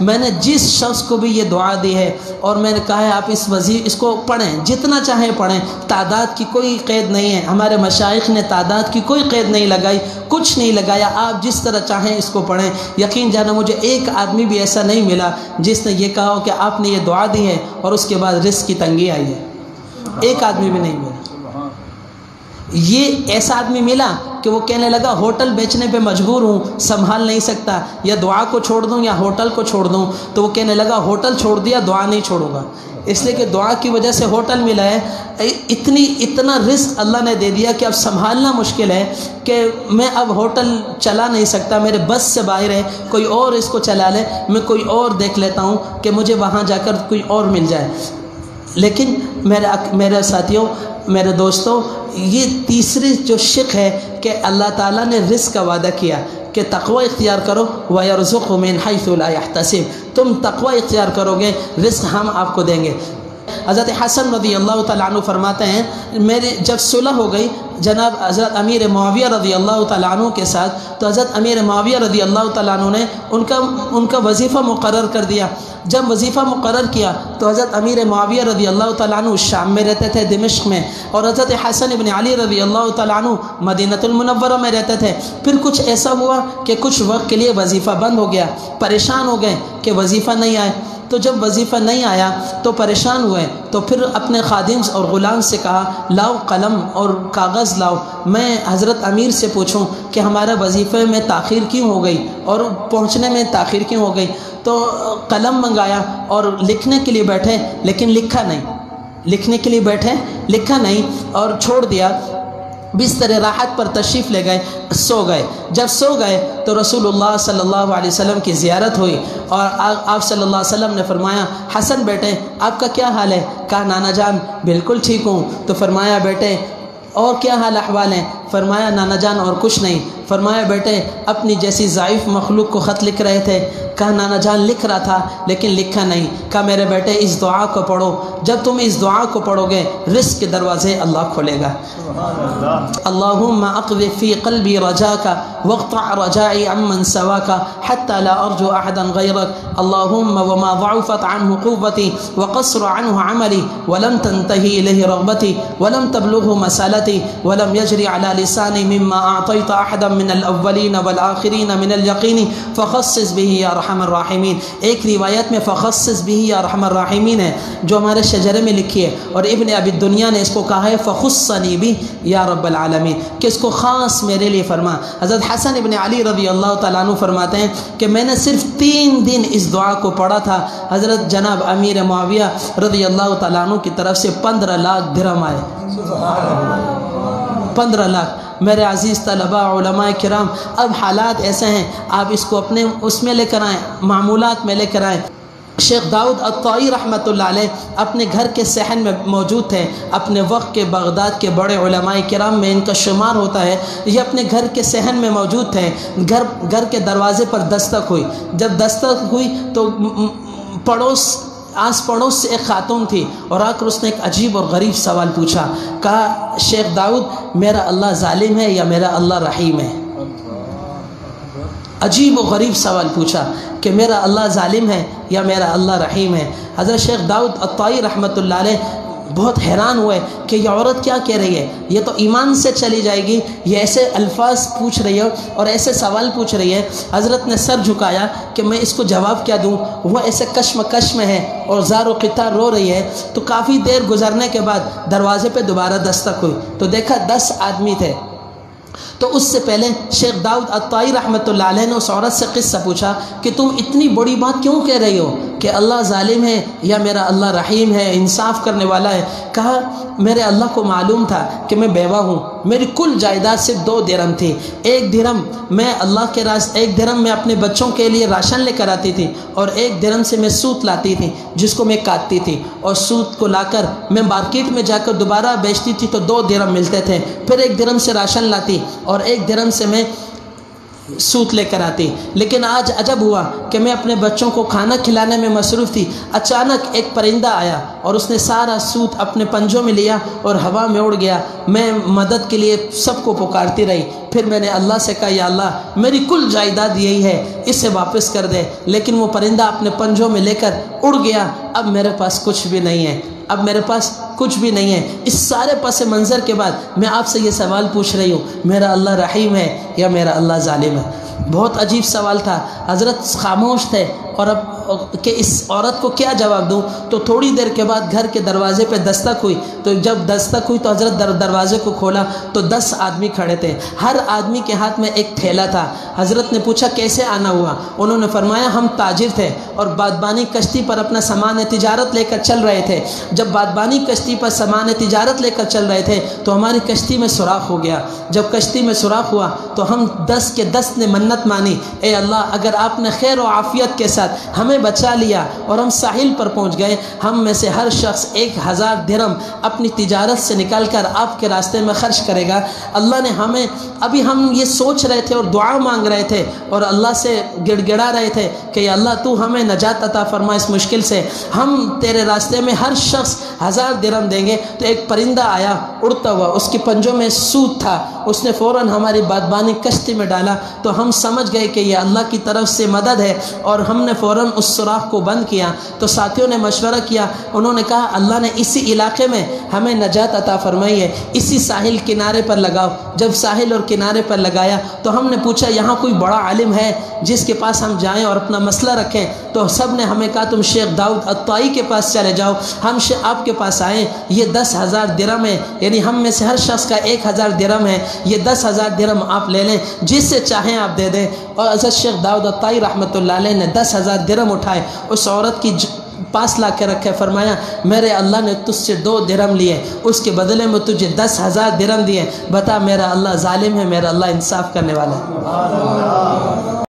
میں نے جس شخص کو بھی یہ دعا دی ہے اور میں نے کہا ہے آپ اس کو پڑھیں، جتنا چاہیں پڑھیں، تعداد کی کوئی قید نہیں ہے، ہمارے مشائخ نے تعداد کی کوئی قید نہیں لگائی، کچھ نہیں لگایا، آپ جس طرح چاہیں اس کو پڑھیں۔ یقین جانا مجھے ایک آدمی بھی ایسا نہیں ملا جس نے یہ کہا ہو کہ آپ نے یہ دعا دی ہے اور اس کے بعد رزق کی تنگی آئی ہے، ایک آدمی بھی نہیں ملا۔ یہ ایسا آدمی ملا کہ وہ کہنے لگا ہوٹل بیچنے پہ مجبور ہوں، سنبھال نہیں سکتا، یا دعا کو چھوڑ دوں یا ہوٹل کو چھوڑ دوں، تو وہ کہنے لگا ہوٹل چھوڑ دیا، دعا نہیں چھوڑوں گا، اس لیے کہ دعا کی وجہ سے ہوٹل ملا ہے، اتنا رزق اللہ نے دے دیا کہ اب سنبھالنا مشکل ہے کہ میں اب ہوٹل چلا نہیں سکتا، میرے بس سے باہر ہے، کوئی اور اس کو چلا لے، میں کوئی اور دیکھ لیتا ہوں کہ مجھے وہاں جا کر کوئی اور مل جائے۔ لیکن میرے ساتھیوں، میرے دوستوں، یہ تیسری جو شق ہے کہ اللہ تعالیٰ نے رزق کا وعدہ کیا کہ تقوی اختیار کرو وَيَرْزُقْهُ مِنْ حَيْثُ لَا يَحْتَسِبُ، تم تقوی اختیار کرو گے، رزق ہم آپ کو دیں گے۔ حضرت حسن رضی اللہ تعالیٰ عنہ فرماتے ہیں جب صلح ہو گئی جناب حضرت امیر معاویہ رضی اللہ تعالیٰ عنہ کے ساتھ، تو حضرت امیر معاویہ رضی اللہ تعالیٰ عنہ نے ان کا وظیفہ مقرر کر دیا۔ جب وظیفہ مقرر کیا تو حضرت امیر معاویہ رضی اللہ تعالیٰ عنہ شام میں رہتے تھے، دمشق میں، اور حضرت حسن ابن علی رضی اللہ تعالیٰ عنہ مدینہ المنورہ میں رہتے تھے۔ پھر کچھ ایسا ہوا کہ کچھ وقت کے لیے وظیفہ بند ہو گیا، پریشان ہو گئے کہ وظیفہ نہیں آئے۔ تو جب وظیفہ نہیں آیا تو پریشان ہوئے، تو پھر اپنے خادم اور غلام سے کہا لاؤ قلم اور کاغذ لاؤ، میں حضرت امیر سے پوچھوں کہ ہمارا وظیفے میں تاخیر کیوں ہو گئی اور پہنچنے میں تاخیر کیوں ہو گئی۔ تو قلم منگایا اور لکھنے کے لیے بیٹھے، لیکن لکھا نہیں، لکھنے کے لیے بیٹھے لکھا نہیں اور چھوڑ دیا۔ بستر راحت پر تشریف لے گئے، سو گئے۔ جب سو گئے تو رسول اللہ صلی اللہ علیہ وسلم کی زیارت ہوئی اور آپ صلی اللہ علیہ وسلم نے فرمایا حسن بیٹے آپ کا کیا حال ہے؟ کہا نانا جان بالکل ٹھیک ہوں۔ تو فرمایا بیٹے اور کیا حال احوال ہیں؟ فرمایا نانا جان اور کچھ نہیں۔ فرمایا بیٹے اپنی جیسی ضعیف مخلوق کو خط لکھ رہے تھے؟ کہا نانا جان لکھ رہا تھا لیکن لکھا نہیں۔ کہا میرے بیٹے اس دعا کو پڑھو، جب تم اس دعا کو پڑھو گے رزق کے دروازے اللہ کھولے گا۔ اللہم اقذف فی قلبی رجاک واقطع رجائی عمن سواک حتی لا ارجو احدا غیرک اللہم وما ضعفت عنہ قوتی وقصر عنہ عملی ولم تنتہی الیہ رغبتی ولم تبلغه مسالتی ولم یجری علی لسانی مما اعطیت احدا من الاولین والآخرین من الیقین فخصص به یا رحم الراحمین۔ ایک روایت میں فخصص به یا رحم الراحمین ہے جو ہمارے شجرے میں لکھی ہے، اور ابن ابی الدنیا نے اس کو کہا ہے فخصنی بھی یا رب العالمین، کہ اس کو خاص میرے لیے فرما۔ حضرت حسن ابن علی رضی اللہ تعالیٰ عنہ فرماتے ہیں کہ میں نے صرف 3 دن اس دعا کو پڑھا تھا، حضرت جناب امیر معاویہ رضی اللہ تعالیٰ عنہ کی طرف سے 15 لاکھ درہم آئے۔ 15 لاکھ۔ میرے عزیز طلباء علماء کرام، اب حالات ایسے ہیں آپ اس کو اپنے اس میں لے کر آئیں، معمولات میں لے کر آئیں۔ شیخ داؤد الطائی رحمۃ اللہ علیہ اپنے گھر کے صحن میں موجود تھے، اپنے وقت کے بغداد کے بڑے علماء کرام میں ان کا شمار ہوتا ہے، یہ اپنے گھر کے صحن میں موجود تھے۔ گھر کے دروازے پر دستک ہوئی، جب دستک ہوئی تو آس پڑوس سے ایک خاتون تھی اور آ کر اس نے ایک عجیب اور غریب سوال پوچھا، کہا شیخ داؤد میرا اللہ ظالم ہے یا میرا اللہ رحیم ہے؟ عجیب و غریب سوال پوچھا کہ میرا اللہ ظالم ہے یا میرا اللہ رحیم ہے۔ حضرت شیخ داؤد الطائی رحمۃ اللہ علیہ بہت حیران ہوئے کہ یہ عورت کیا کہہ رہی ہے، یہ تو ایمان سے چلی جائے گی، یہ ایسے الفاظ پوچھ رہی ہے اور ایسے سوال پوچھ رہی ہے۔ حضرت نے سر جھکایا کہ میں اس کو جواب کیا دوں، وہ ایسے کشمکش میں ہے اور زار و قطار رو رہی ہے۔ تو کافی دیر گزرنے کے بعد دروازے پہ دوبارہ دستک ہوئی تو دیکھا 10 آدمی تھے۔ تو اس سے پہلے شیخ داؤد الطائی رحمۃ اللہ علیہ نے اس عورت سے قصہ پوچھا کہ تم اتنی بڑی بات کیوں کہہ رہی ہو کہ اللہ ظالم ہے یا میرا اللہ رحیم ہے، انصاف کرنے والا ہے؟ کہا میرے اللہ کو معلوم تھا کہ میں بیوہ ہوں، میری کل جائیداد صرف 2 درہم تھی، 1 درہم میں اللہ کے راستے، 1 درہم میں اپنے بچوں کے لیے راشن لے کر آتی تھی اور 1 درہم سے میں سوت لاتی تھی جس کو میں کاٹتی تھی، اور سوت کو لا کر میں مارکیٹ میں جا کر دوبارہ بیچتی تھی تو 2 درہم ملتے تھے، پھر 1 درہم سے راشن لاتی اور 1 درہم سے میں سوت لے کر آتی، لیکن آج عجب ہوا کہ میں اپنے بچوں کو کھانا کھلانے میں مصروف تھی، اچانک ایک پرندہ آیا اور اس نے سارا سوت اپنے پنجوں میں لیا اور ہوا میں اڑ گیا۔ میں مدد کے لیے سب کو پکارتی رہی، پھر میں نے اللہ سے کہا یا اللہ میری کل جائیداد یہی ہے، اسے واپس کر دے، لیکن وہ پرندہ اپنے پنجوں میں لے کر اڑ گیا، اب میرے پاس کچھ بھی نہیں ہے، اب میرے پاس کچھ بھی نہیں ہے۔ اس سارے پس منظر کے بعد میں آپ سے یہ سوال پوچھ رہی ہوں، میرا اللہ رحیم ہے یا میرا اللہ ظالم ہے؟ بہت عجیب سوال تھا۔ حضرت خاموش تھے اور اب کہ اس عورت کو کیا جواب دوں، تو تھوڑی دیر کے بعد گھر کے دروازے پہ دستک ہوئی، تو جب دستک ہوئی تو حضرت دروازے کو کھولا تو 10 آدمی کھڑے تھے، ہر آدمی کے ہاتھ میں ایک تھیلا تھا۔ حضرت نے پوچھا کیسے آنا ہوا؟ انہوں نے فرمایا ہم تاجر تھے اور بادبانی کشتی پر اپنا سامان تجارت لے کر چل رہے تھے، جب بادبانی کشتی پر سامان تجارت لے کر چل رہے تھے تو ہماری کشتی میں سوراخ ہو گیا، جب کشتی میں سوراخ ہوا تو ہم 10 کے 10 نے منت مانی، اے اللہ اگر آپ نے خیر و عافیت کے ساتھ ہمیں بچا لیا اور ہم ساحل پر پہنچ گئے، ہم میں سے ہر شخص 1000 درہم اپنی تجارت سے نکال کر آپ کے راستے میں خرچ کرے گا۔ اللہ نے ہمیں، ابھی ہم یہ سوچ رہے تھے اور دعا مانگ رہے تھے اور اللہ سے گڑ گڑا رہے تھے کہ یا اللہ تو ہمیں نجات عطا فرما اس مشکل سے، ہم تیرے راستے میں ہر شخص 1000 درہم دیں گے۔ تو ایک پرندہ آیا اڑتا ہوا، اس کے پنجوں میں سوت تھا، اس نے فوراً ہماری بادبانی کشتی میں ڈالا، تو ہم سمجھ گئے کہ یہ اللہ کی طرف سے مدد ہے اور ہم نے فوراً اس سوراخ کو بند کیا۔ تو ساتھیوں نے مشورہ کیا، انہوں نے کہا اللہ نے اسی علاقے میں ہمیں نجات عطا فرمائی ہے، اسی ساحل کنارے پر لگاؤ۔ جب ساحل اور کنارے پر لگایا تو ہم نے پوچھا یہاں کوئی بڑا عالم ہے جس کے پاس ہم جائیں اور اپنا مسئلہ رکھیں؟ تو سب نے ہمیں کہا تم شیخ داؤد الطائی کے پاس چلے جاؤ۔ ہم آپ کے پاس آئیں، یہ 10,000 درہم ہے، یعنی ہم میں سے ہر شخص کا 1000 درہم ہے، یہ 10,000 درہم آپ لے لیں، جس سے چاہیں آپ دے دیں۔ اور حضرت شیخ داؤد الطائی رحمۃ اللہ علیہ نے 10,000 درہم اٹھائے، اس عورت کی پاس لا کے رکھے، فرمایا میرے اللہ نے تجھ سے 2 درہم لیے، اس کے بدلے میں تجھے 10,000 درہم دیے، بتا میرا اللہ ظالم ہے، میرا اللہ انصاف کرنے والا ہے؟